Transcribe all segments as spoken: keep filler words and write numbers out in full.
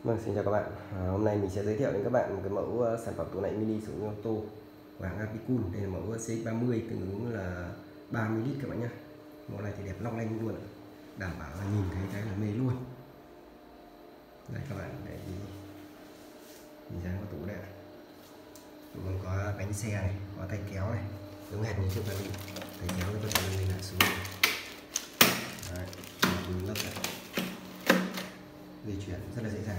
Vâng, xin chào các bạn. À, hôm nay mình sẽ giới thiệu đến các bạn một cái mẫu uh, sản phẩm tủ lạnh mini sử dụng ô tô của hãng Apicul. Đây là mẫu C X ba mươi, tương ứng là ba mươi lít các bạn nhé. Mẫu này thì đẹp long lanh luôn, đảm bảo là nhìn thấy cái là mê luôn. Đây các bạn, để nhìn dáng của tủ đây. Tủ còn có bánh xe này, có tay kéo này, giống hệt như chiếc vali. Tay kéo nó có thể lên lại xuống. Đấy, lớp này. Di chuyển rất là dễ dàng.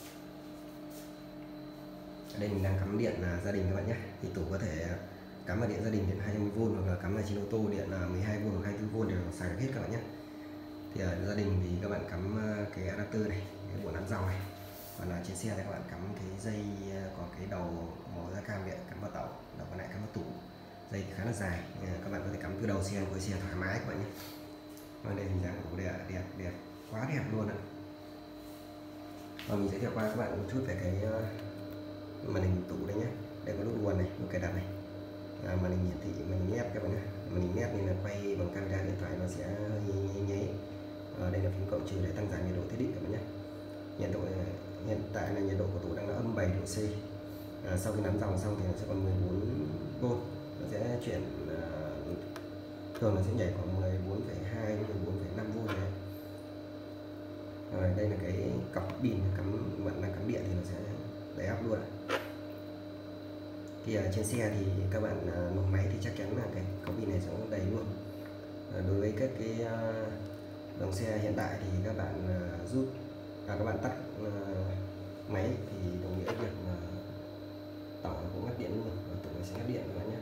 Ở đây mình đang cắm điện là gia đình các bạn nhé. Thì tủ có thể cắm vào điện gia đình điện hai trăm mười vôn, hoặc là cắm vào trên ô tô điện là mười hai vôn hoặc hai mươi tư vôn đều xài được hết các bạn nhé. Thì ở gia đình thì các bạn cắm cái adapter này, cái bộ nắn dòng này. Còn là trên xe thì các bạn cắm cái dây có cái đầu màu da cam điện cắm vào tàu, đầu còn lại cắm vào tủ. Dây khá là dài, các bạn có thể cắm từ đầu xe cuối xe thoải mái các bạn nhé. Và đây hình dáng của đẹp đẹp đẹp quá đẹp luôn ạ. Và mình giới thiệu qua các bạn một chút về cái màn hình tủ đây nhé. Đây có nút nguồn này, nút cài đặt này, à, màn hình hiển thị, màn hình nét các bạn nhé. Màn hình nét nên là quay bằng camera điện thoại nó sẽ nháy nháy. À, đây là phím cộng trừ để tăng giảm nhiệt độ thiết định các bạn nhé. Nhiệt độ hiện tại là nhiệt độ của tủ đang là âm bảy độ C. À, sau khi nắn dòng xong thì nó sẽ còn mười bốn vôn, nó sẽ chuyển à, thường là sẽ nhảy khoảng mười bốn phẩy hai đến mười bốn phẩy năm vôn này. Rồi đây là cái cọc pin cắm, bạn đang cắm điện thì nó sẽ đầy áp luôn. Thì ở trên xe thì các bạn nổ máy thì chắc chắn là cái cọc pin này sẽ đầy luôn. Đối với các cái dòng xe hiện tại thì các bạn rút à, các bạn tắt máy thì đồng nghĩa việc là tổng cũng ngắt điện luôn, và tủ sẽ ngắt điện các bạn nhé.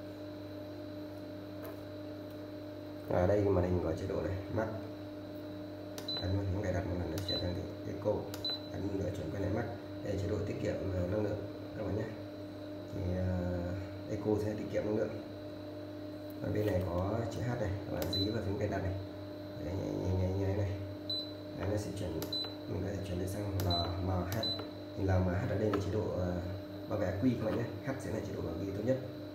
Ở đây màn hình có chế độ này, Max, ấn vào phím cài đặt một lần nữa chuyển sang thì Eco, ấn nữa chuyển quay lại Max. Đây là chế độ tiết kiệm năng lượng các bạn nhé. Thì uh, Eco sẽ tiết kiệm năng lượng. Ở bên này có chữ H này, các bạn dí vào phím cài đặt này, đấy, nhảy nhảy nhảy này, đấy, nó sẽ chuyển, mình có thể chuyển lên sang L M H. Thì L M H ở đây là chế độ uh, bảo vệ ắc quy các bạn nhé. H sẽ là chế độ bảo vệ tốt nhất.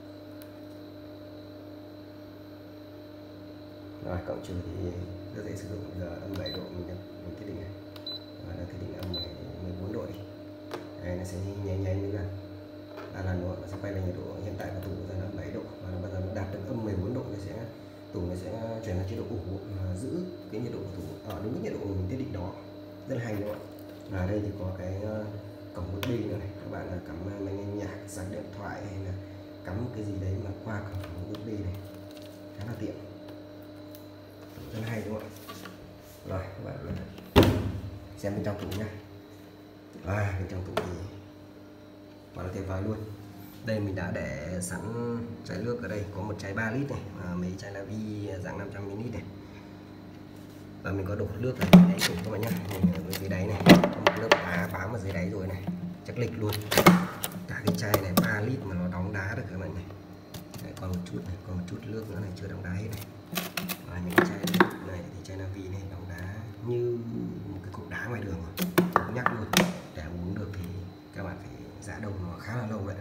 Rồi cộng trừ thì rất dễ sử dụng. Giờ âm bảy độ mình đã mình thiết định này, và đã thiết định âm mười bốn độ đi. Đây nó sẽ nháy nháy nữa lần ba lần nữa, nó sẽ quay lại nhiệt độ hiện tại của tủ giờ là bảy độ, và nó bao giờ nó đạt được âm mười bốn độ nó sẽ tủ nó sẽ chuyển sang chế độ ủ, và giữ cái nhiệt độ của tủ ở đúng cái nhiệt độ mình thiết định đó, rất là hay đúng không ạ. Ở đây thì có cái cổng u ét bê nữa này, các bạn là cắm máy nghe nhạc, sạc điện thoại hay là cắm cái gì đấy mà qua cổng u ét bê này khá là tiện, rất hay đúng không ạ. Rồi các bạn xem bên trong tủ nhé. À, bên trong tủ thì quá là tuyệt vời luôn. Đây mình đã để sẵn chai nước ở đây, có một chai ba lít này và mấy chai Lavi dạng năm trăm mi li lít này, và mình có đổ nước ở dưới đáy tủ các bạn nhé. Mình ở dưới đáy này có một lớp đá bám ở dưới đáy rồi này, chắc lịch luôn. Cả cái chai này ba lít mà nó đóng đá được các bạn này. Đấy, còn một chút này, còn một chút nước nữa này chưa đóng đá hết này. Và những cái chai này thì chai Navi này đóng đá như một cái cục đá ngoài đường rồi, không nhắc luôn. Để uống được thì các bạn phải giã đông nó khá là lâu vậy.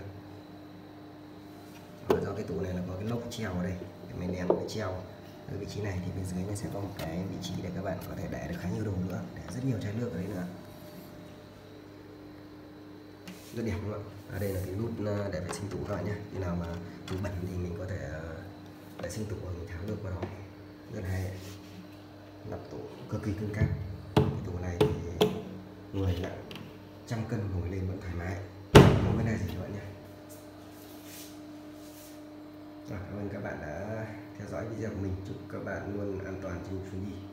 Và do cái tủ này là có cái lốc treo ở đây để mình ném cái treo ở vị trí này, thì bên dưới này sẽ có một cái vị trí để các bạn có thể để được khá nhiều đồ nữa, để rất nhiều chai nước ở đây nữa, rất đẹp luôn. Ở đây là cái nút để vệ sinh tủ các bạn nhé. Khi nào mà tủ bẩn thì mình có thể vệ sinh tủ và mình tháo được vào đó, rất là hay. Nắp tủ cực kỳ cứng cáp. Cái tủ này thì người nặng trăm cân ngồi lên vẫn thoải mái, không vấn đề gì các bạn nhé. Rồi, cảm ơn các bạn đã theo dõi video của mình. Chúc các bạn luôn an toàn trên chuyến đi.